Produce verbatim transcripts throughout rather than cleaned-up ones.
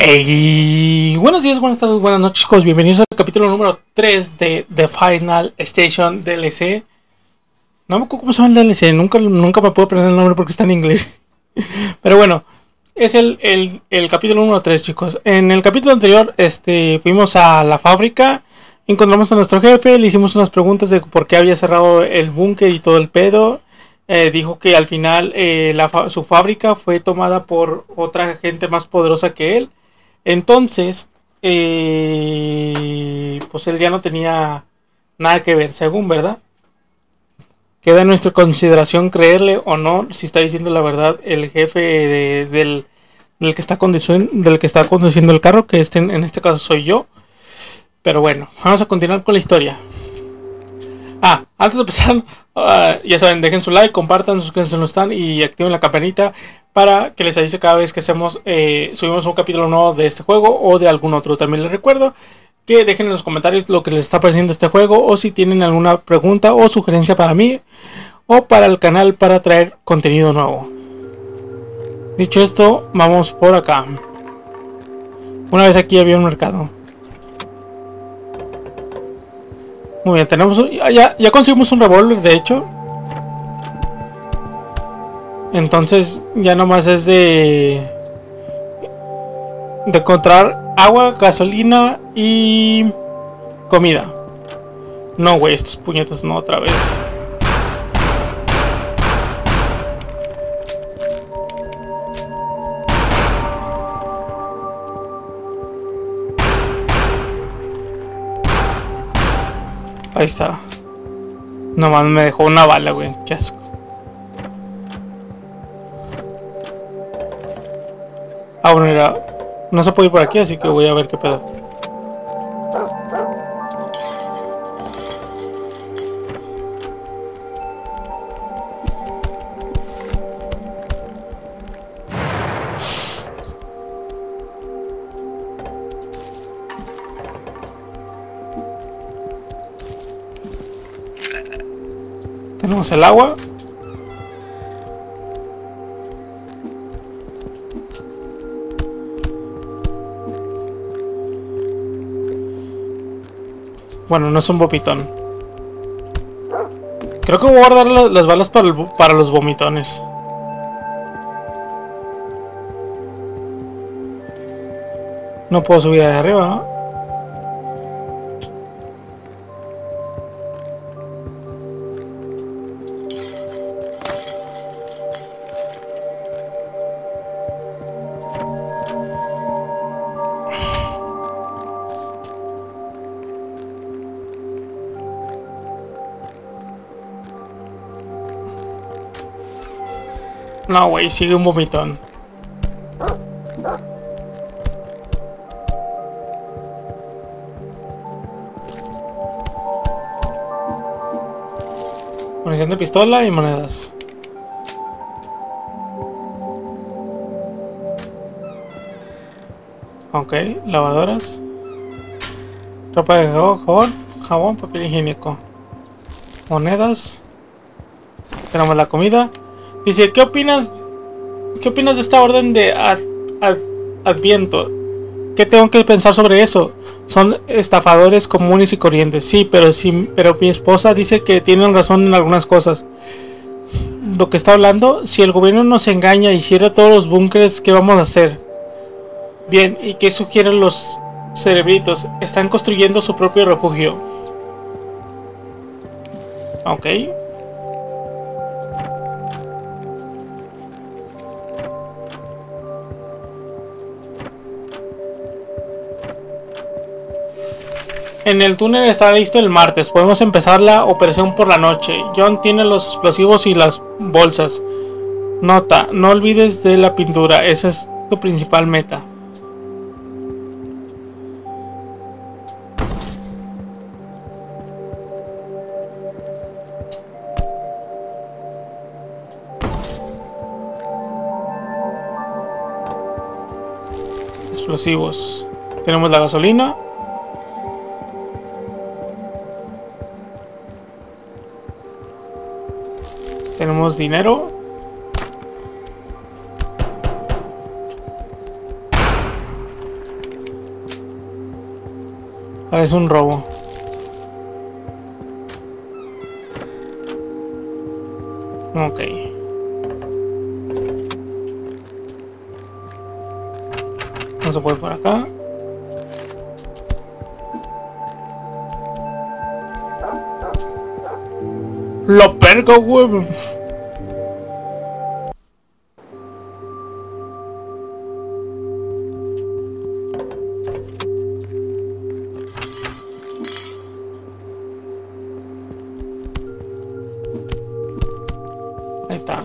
Hey, buenos días, buenas tardes, buenas noches, chicos. Bienvenidos al capítulo número tres de The Final Station D L C. No me acuerdo cómo se llama el D L C, nunca, nunca me puedo aprender el nombre porque está en inglés. Pero bueno, es el, el, el capítulo número tres, chicos. En el capítulo anterior este, fuimos a la fábrica, encontramos a nuestro jefe, le hicimos unas preguntas de por qué había cerrado el búnker y todo el pedo. Eh, dijo que al final eh, la fa su fábrica fue tomada por otra gente más poderosa que él. Entonces, eh, pues él ya no tenía nada que ver, según, ¿verdad? Queda en nuestra consideración creerle o no si está diciendo la verdad el jefe de, del, del, que está del que está conduciendo el carro, que este, en este caso soy yo. Pero bueno, vamos a continuar con la historia. Ah, antes de empezar, uh, ya saben, dejen su like, compartan, suscríbanse si no están y activen la campanita para que les avise cada vez que hacemos, eh, subimos un capítulo nuevo de este juego o de algún otro. También les recuerdo que dejen en los comentarios lo que les está pareciendo este juego o si tienen alguna pregunta o sugerencia para mí o para el canal para traer contenido nuevo. Dicho esto, vamos por acá. Una vez aquí había un mercado. Muy bien, tenemos ya, ya conseguimos un revólver, de hecho. Entonces ya nomás es de de encontrar agua, gasolina y comida. No, güey, estos puñetos no, otra vez. Ahí está. Nomás me dejó una bala, güey. Qué asco. Ah, bueno, era... no se puede ir por aquí, así que voy a ver qué pedo. Tenemos el agua. Bueno, no es un vomitón. Creo que voy a guardar la, las balas para, el, para los vomitones. No puedo subir de arriba. No, güey, sigue un vomitón. Munición de pistola y monedas. Ok, lavadoras. Ropa de jabón, jabón, papel higiénico. Monedas. Tenemos la comida. Dice, ¿qué opinas? ¿Qué opinas de esta orden de ad, ad, Adviento? ¿Qué tengo que pensar sobre eso? Son estafadores comunes y corrientes. Sí, pero sí, pero mi esposa dice que tienen razón en algunas cosas. Lo que está hablando, si el gobierno nos engaña y cierra todos los búnkeres, ¿qué vamos a hacer? Bien, ¿y qué sugieren los cerebritos? Están construyendo su propio refugio. Ok. En el túnel está listo el martes. Podemos empezar la operación por la noche. John tiene los explosivos y las bolsas. Nota, no olvides de la pintura. Esa es tu principal meta. Explosivos. Tenemos la gasolina. Tenemos dinero. Parece un robo. Ok. No se puede por acá. Lo perco, güey. Ahí está.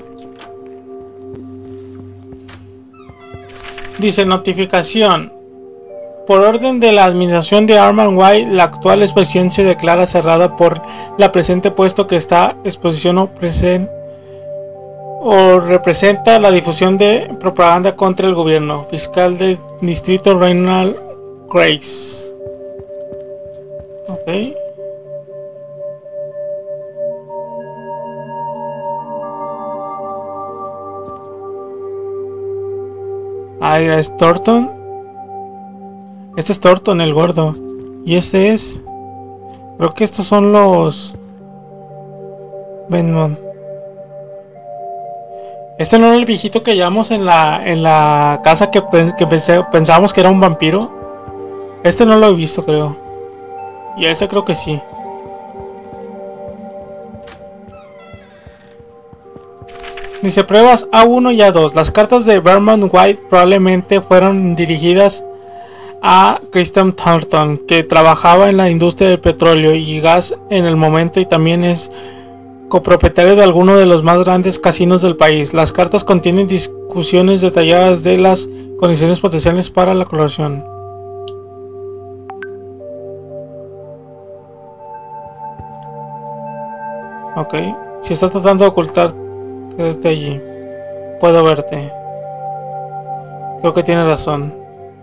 Dice notificación. Por orden de la administración de Armand White, la actual exposición se declara cerrada por la presente, puesto que esta exposición o, present, o representa la difusión de propaganda contra el gobierno. Fiscal del distrito Reinald Grace. Ok. Ahí es Thornton. Este es Thornton, el gordo. Y este es... Creo que estos son los... Venmon. Este no era el viejito que llevamos en la en la casa que, que pensé, pensábamos que era un vampiro. Este no lo he visto, creo. Y este creo que sí. Dice pruebas A uno y A dos. Las cartas de Vermont White probablemente fueron dirigidas a Christian Thornton, que trabajaba en la industria del petróleo y gas en el momento y también es copropietario de algunos de los más grandes casinos del país. Las cartas contienen discusiones detalladas de las condiciones potenciales para la colaboración. Ok, si está tratando de ocultarte desde allí, puedo verte. Creo que tiene razón.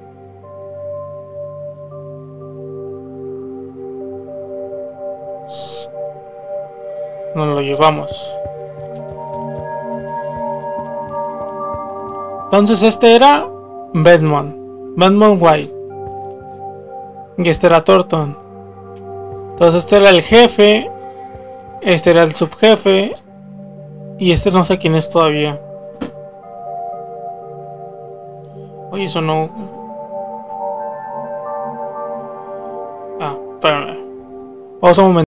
Nos lo llevamos. Entonces este era Bedmont, Bedmont White. Y este era Thornton. Entonces este era el jefe. Este era el subjefe. Y este no sé quién es todavía. Oye, eso no... Ah, espérame. Vamos a un momento.